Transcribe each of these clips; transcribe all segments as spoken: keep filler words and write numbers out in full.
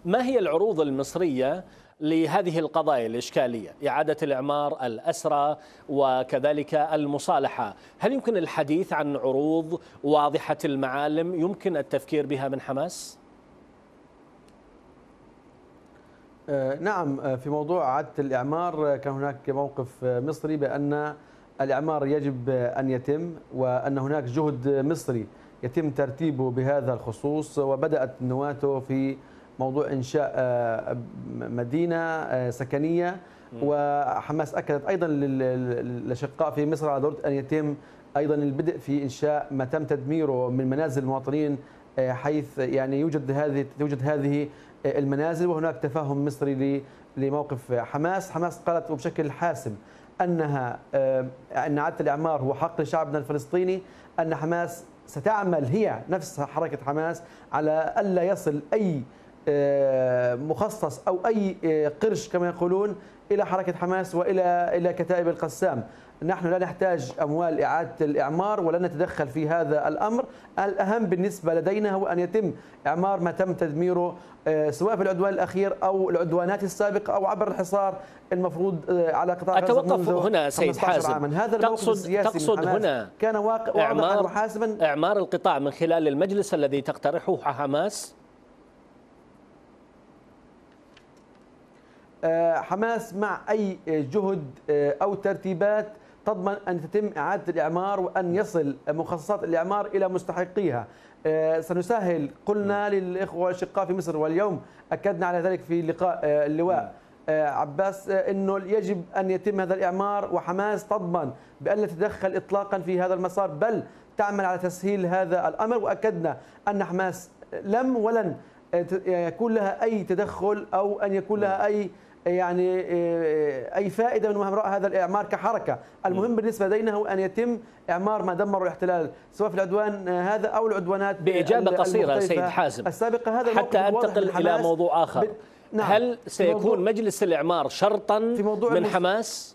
ما هي العروض المصرية لهذه القضايا الإشكالية، إعادة الإعمار، الأسرى، وكذلك المصالحة؟ هل يمكن الحديث عن عروض واضحة المعالم يمكن التفكير بها من حماس؟ نعم، في موضوع إعادة الإعمار كان هناك موقف مصري بأن الإعمار يجب أن يتم، وأن هناك جهد مصري يتم ترتيبه بهذا الخصوص، وبدأت نواته في موضوع إنشاء مدينة سكنية. وحماس أكدت أيضا للأشقاء في مصر على ضرورة أن يتم أيضا البدء في إنشاء ما تم تدميره من منازل المواطنين، حيث يعني يوجد هذه توجد هذه المنازل، وهناك تفاهم مصري لموقف حماس. حماس قالت وبشكل حاسم أنها أن إعادة الإعمار هو حق لشعبنا الفلسطيني، أن حماس ستعمل هي نفس حركة حماس على ألا يصل أي مخصص أو أي قرش كما يقولون إلى حركة حماس وإلى إلى كتائب القسام. نحن لا نحتاج أموال إعادة الإعمار ولن نتدخل في هذا الأمر. الأهم بالنسبة لدينا هو أن يتم إعمار ما تم تدميره سواء في العدوان الأخير أو العدوانات السابقة أو عبر الحصار المفروض على قطاع غزة. أتوقف هنا سيد حازم. هذا تقصد تقصد هنا كان واقع إعمار وحاسما إعمار القطاع من خلال المجلس الذي تقترحه حماس؟ حماس مع أي جهد أو ترتيبات تضمن أن تتم إعادة الإعمار وأن يصل مخصصات الإعمار إلى مستحقيها. سنسهل، قلنا للإخوة والأشقاء في مصر، واليوم أكدنا على ذلك في لقاء اللواء عباس أنه يجب أن يتم هذا الإعمار، وحماس تضمن بأن لا تتدخل إطلاقا في هذا المسار بل تعمل على تسهيل هذا الأمر. وأكدنا أن حماس لم ولن يكون لها أي تدخل أو أن يكون لها أي يعني أي فائدة من وراء هذا الإعمار كحركة. المهم بالنسبة لدينا هو أن يتم إعمار ما دمر الاحتلال سواء في العدوان هذا أو العدوانات بإجابة قصيرة سيد حازم السابقة. هذا حتى أنتقل إلى موضوع آخر. ب... نعم. هل سيكون مجلس الإعمار شرطا من حماس؟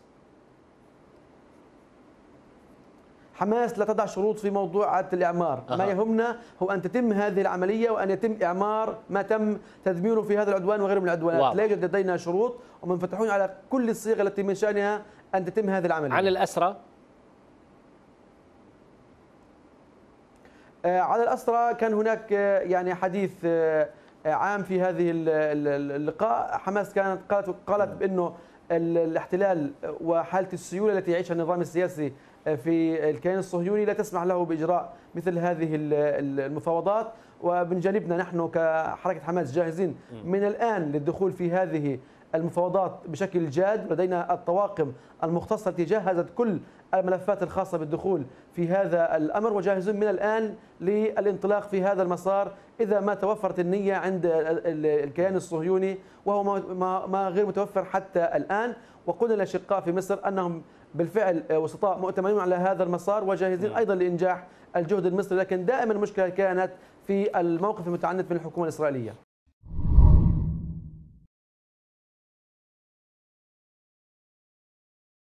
حماس لا تضع شروط في موضوع إعادة الإعمار. أه. ما يهمنا هو أن تتم هذه العملية وأن يتم إعمار ما تم تدميره في هذا العدوان وغيره من العدوانات. واضح. لا يوجد لدينا شروط ومنفتحون على كل الصيغ التي من شأنها أن تتم هذه العملية. عن الأسرى؟ آه على الأسرى كان هناك آه يعني حديث آه عام في هذه اللقاء. حماس كانت قالت قالت بأنه الاحتلال وحالة السيولة التي يعيشها النظام السياسي في الكيان الصهيوني لا تسمح له بإجراء مثل هذه المفاوضات. ومن جانبنا نحن كحركة حماس جاهزين من الآن للدخول في هذه المفاوضات بشكل جاد. لدينا الطواقم المختصة التي جهزت كل الملفات الخاصة بالدخول في هذا الأمر، وجاهزون من الآن للانطلاق في هذا المسار إذا ما توفرت النية عند الكيان الصهيوني، وهو ما غير متوفر حتى الآن. وقلنا للأشقاء في مصر أنهم بالفعل وسطاء مؤتمنون على هذا المسار وجاهزين أيضا لإنجاح الجهد المصري، لكن دائما المشكلة كانت في الموقف المتعنت من الحكومة الإسرائيلية.